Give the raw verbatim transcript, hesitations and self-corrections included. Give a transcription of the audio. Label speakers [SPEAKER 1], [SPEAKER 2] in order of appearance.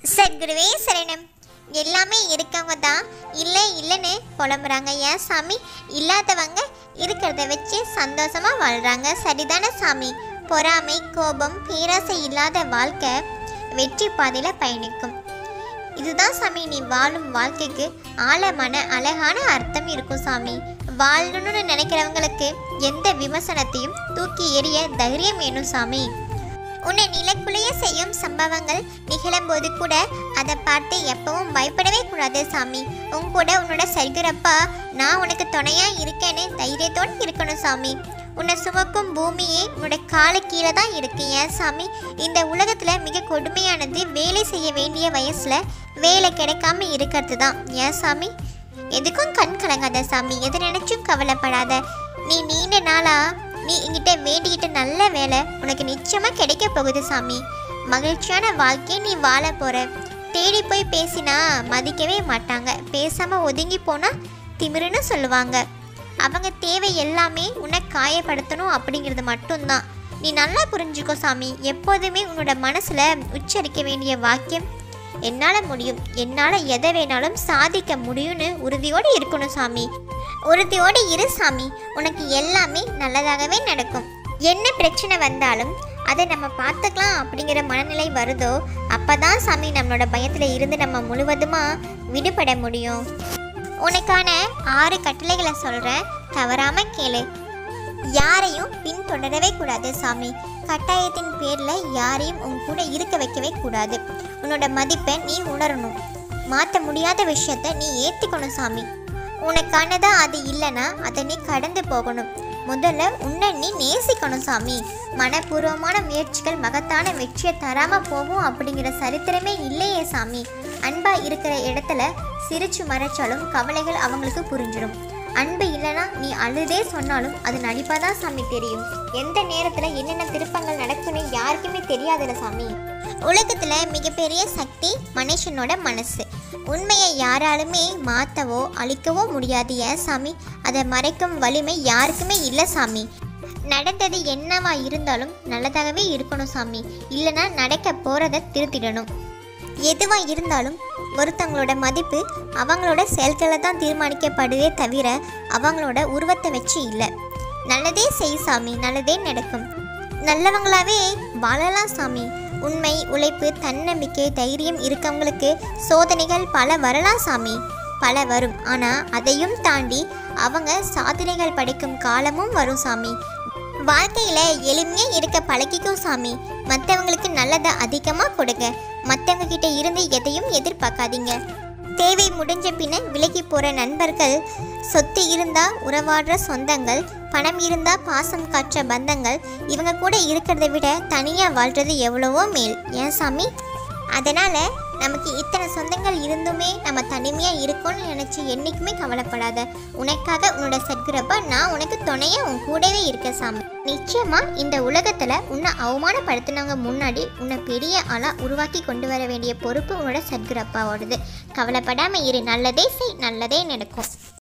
[SPEAKER 1] சத்குருவே சரணம். எல்லாமே இருக்கவங்க தான் இல்லை இல்லைன்னு புலம்புறாங்க. ஏன் சாமி? இல்லாதவங்க இருக்கிறத வச்சு சந்தோஷமாக வாழ்கிறாங்க. சரிதானே சாமி? பொறாமை, கோபம், பேராசை இல்லாத வாழ்க்கை வெற்றி பாதையில் பயணிக்கும். இதுதான் சாமி நீ வாழும் வாழ்க்கைக்கு ஆழமான அழகான அர்த்தம் இருக்கும் சாமி. வாழணும்னு நினைக்கிறவங்களுக்கு எந்த விமர்சனத்தையும் தூக்கி எறிய தைரியம் வேணும் சாமி. உன்னை நிலக்குலைய செய்யும் சம்பவங்கள் நிகழும்போது கூட அதை பார்த்து எப்பவும் பயப்படவே கூடாது சாமி. உன் கூட உன்னோட சர்க்குரப்பா நான் உனக்கு துணையா இருக்கேன்னு தைரியத்தோடு இருக்கணும் சாமி. உன்னை சுமக்கும் பூமியே உன்னோட காலை கீழே தான் இருக்கு. ஏன் சாமி? இந்த உலகத்தில் மிக கொடுமையானது வேலை செய்ய வேண்டிய வயசில் வேலை கிடைக்காம இருக்கிறது தான். ஏன் சாமி? எதுக்கும் கண் கலங்காத சாமி. எது நினைச்சும் கவலைப்படாத. நீ நீண்ட நாளா நீ என்கிட்ட வேண்டிக்கிட்ட நல்ல வேலை உனக்கு நிச்சயமாக கிடைக்க போகுது சாமி. மகிழ்ச்சியான வாழ்க்கையை நீ வாழ போகிற. தேடி போய் பேசினா மதிக்கவே மாட்டாங்க. பேசாமல் ஒதுங்கி போனால் திமிருன்னு சொல்லுவாங்க. அவங்க தேவை எல்லாமே உன்னை காயப்படுத்தணும் அப்படிங்கிறது மட்டும்தான். நீ நல்லா புரிஞ்சுக்கோ சாமி. எப்போதுமே உன்னோட மனசில் உச்சரிக்க வேண்டிய வாக்கியம் என்னால் முடியும், என்னால் எதை வேணாலும் சாதிக்க முடியும்னு உறுதியோடு இருக்கணும் சாமி. உறுதியோடு இரு சாமி. உனக்கு எல்லாமே நல்லதாகவே நடக்கும். என்ன பிரச்சனை வந்தாலும் அதை நம்ம பார்த்துக்கலாம் அப்படிங்கிற மனநிலை வருதோ அப்போதான் சாமி நம்மளோட பயத்தில் இருந்து நம்ம முழுவதுமாக விடுபட முடியும். உனக்கான ஆறு கட்டளைகளை சொல்கிறேன், தவறாமல் கேளு. யாரையும் பின்தொடரவே கூடாது சாமி. கட்டாயத்தின் பேரில் யாரையும் உன் கூட இருக்க வைக்கவே கூடாது. உன்னோட மதிப்பை நீ உணரணும். மாற்ற முடியாத விஷயத்தை நீ ஏற்றுக்கணும் சாமி. உனக்கானதா அது இல்லைன்னா அதை நீ கடந்து போகணும். முதல்ல உன்னை நீ நேசிக்கணும் சாமி. மனப்பூர்வமான முயற்சிகள் மகத்தான வெற்றியை தராமல் போகும் அப்படிங்கிற சரித்திரமே இல்லையே சாமி. அன்பாக இருக்கிற இடத்துல சிரிச்சு மறைச்சாலும் கவலைகள் அவங்களுக்கு புரிஞ்சிடும். அன்பு இல்லைனா நீ அழுதே சொன்னாலும் அது நடிப்பாக தான் சாமி தெரியும். எந்த நேரத்தில் என்னென்ன திருப்பங்கள் நடக்குன்னு யாருக்குமே தெரியாதுல்ல சாமி. உலகத்தில் மிகப்பெரிய சக்தி மனுஷனோட மனசு. உண்மையை யாராலுமே மாற்றவோ அழிக்கவோ முடியாது. ஏன் சாமி? அதை மறைக்கும் வலிமை யாருக்குமே இல்லை சாமி. நடந்தது என்னவா இருந்தாலும் நல்லதாகவே இருக்கணும் சாமி. இல்லைனா நடக்க போகிறத திருத்திடணும். எதுவாக இருந்தாலும் ஒருத்தங்களோட மதிப்பு அவங்களோட செயல்களை தான் தீர்மானிக்கப்படுதே தவிர அவங்களோட உருவத்தை வச்சு இல்லை. நல்லதே செய் சாமி, நல்லதே நடக்கும். நல்லவங்களாவே வாழலாம் சாமி. உண்மை, உழைப்பு, தன்னம்பிக்கை, தைரியம் இருக்கவங்களுக்கு சோதனைகள் பல வரலாம் சாமி. பல வரும். ஆனால் அதையும் தாண்டி அவங்க சாதனைகள் படைக்கும் காலமும் வரும் சாமி. வாழ்க்கையில் எளிமையாக இருக்க பழகிக்கும் சாமி. மற்றவங்களுக்கு நல்லதை அதிகமாக கொடுங்க. மற்றவங்க கிட்ட இருந்து எதையும் எதிர்பார்க்காதீங்க. தேவை முடிஞ்ச பின்ன விலகி போகிற நண்பர்கள், சொத்து இருந்தால் உறவாடுற சொந்தங்கள், பணம் இருந்தால் பாசம் காற்ற பந்தங்கள், இவங்க கூட இருக்கிறத விட தனியாக வாழ்கிறது எவ்வளவோ மேல். ஏன் சாமி? அதனால் நமக்கு இத்தனை சொந்தங்கள் இருந்துமே நம்ம தனிமையாக இருக்கோன்னு நினச்சி என்றைக்குமே கவலைப்படாத. உனக்காக உன்னோட சத்குரப்பா நான் உனக்கு துணையாக உன் கூடவே இருக்க சாமி. நிச்சயமாக இந்த உலகத்தில் உன்னை அவமானப்படுத்தினவங்க முன்னாடி உன்னை பெரிய ஆளாக உருவாக்கி கொண்டு வர வேண்டிய பொறுப்பு உன்னோட சத்குரப்பாவோடது. கவலைப்படாமல் இரு. நல்லதே செய், நல்லதே நடக்கும்.